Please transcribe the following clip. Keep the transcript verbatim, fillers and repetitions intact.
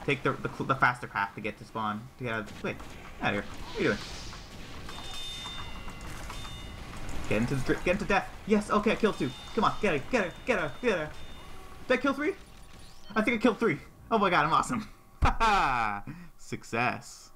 take the, the the faster path to get to spawn. To get out of, wait, get out of here. What are you doing? Get into the, get into death. Yes. Okay, I killed two. Come on, get her, get her, get her, get her. Did I kill three? I think I killed three. Oh my god, I'm awesome. Haha! Success.